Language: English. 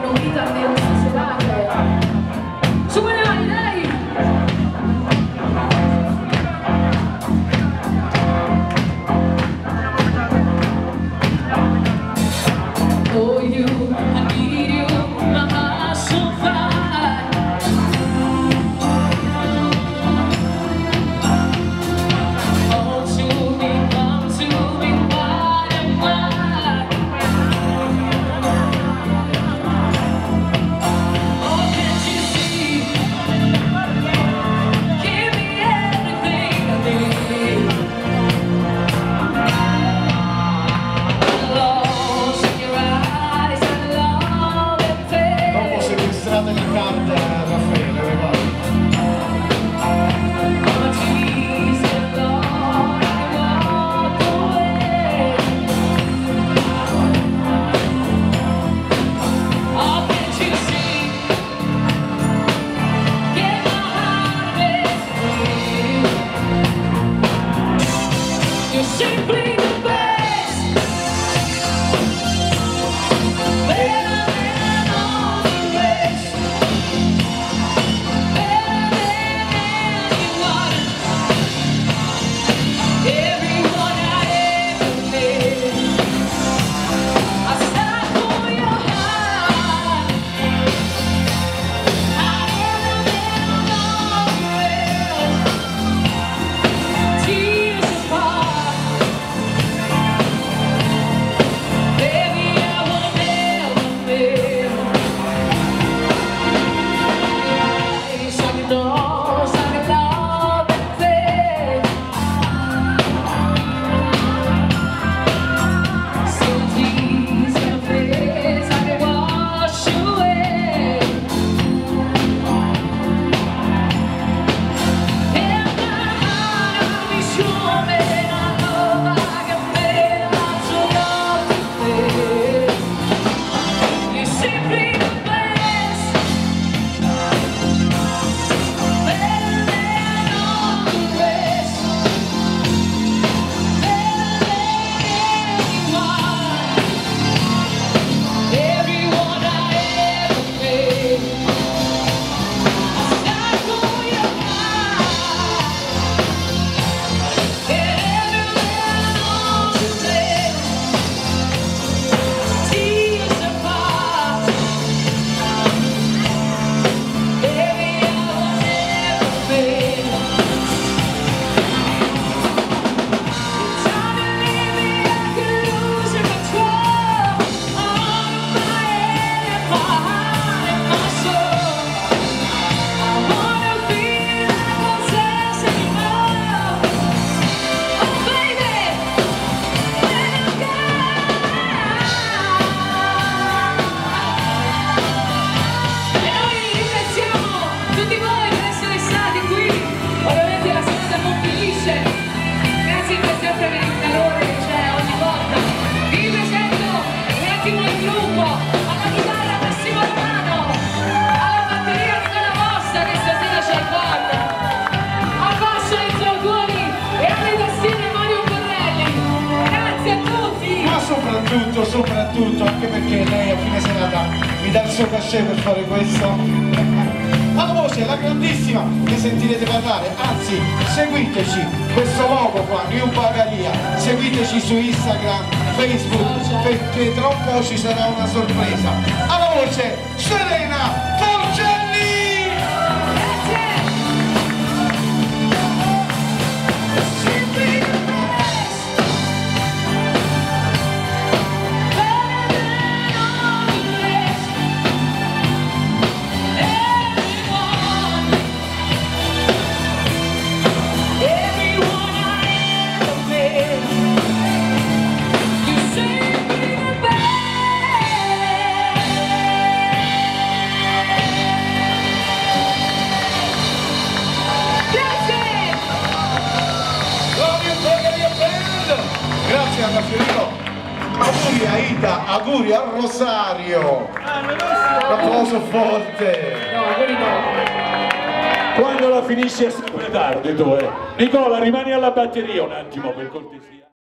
danno vita alle nostre serate. Su le mani, dai! Oh, you, I need you, my heart's so fine. Oh, to me, come to me, why am I? Oh, can't you see? Give me everything I need. Lost in your eyes, I love and faith. Dopo sequestrate le carte a Raffaele, le va. Oh, Jesus, Lord, I walk away. Oh, can't you see? Get my heart free. You're simply the best. Better than all the rest. Better than anyone. Everyone I ever met. I stand for your heart. Higher than all the rest. Tears apart. Baby, I will never fail. I can know, I can love and faith. So please, my face, I can wash away. In my heart, I'll be sure, man, I know I can fail. I'm so lost to fail. You're simply the best. Better than all the rest. Better than anyone. Everyone I ever met. I stand for your heart. Better than all the rest. Tears apart. Baby, I will never fail. Time to leave me, I can lose control of my head, my heart, and my soul. I wanna feel like possessed anymore. Oh, baby, when I'm gone. E noi ringraziamo tutti voi per essere stati qui. Ovviamente la serata non finisce. Grazie per sempre per il calore che c'è ogni volta. Vi presento un attimo il gruppo. Alla chitarra Massimo Romano, alla batteria Nicola Mossa che stasera c'è il band, al basso Enzo Algoni e alle tastiere Mario Correlli. Grazie a tutti. Ma soprattutto, anche perché lei a fine serata mi dà il suo cachet per fare questo. La voce, la grandissima, ne sentirete parlare, anzi, seguiteci, questo logo qua, New Bagaria, seguiteci su Instagram, Facebook, perché tra un po' ci sarà una sorpresa. Alla voce, Serena Porcelli! Grazie. Simply the best. Better than all the rest. Everyone I ever met. You're simply the best. Grazie. Grazie a Raffaello, auguri a Ida, auguri a Rosario. Un applauso forte. No, auguri no. Quando la finisci è sempre tardi tu, Nicola, rimani alla batteria un attimo per cortesia.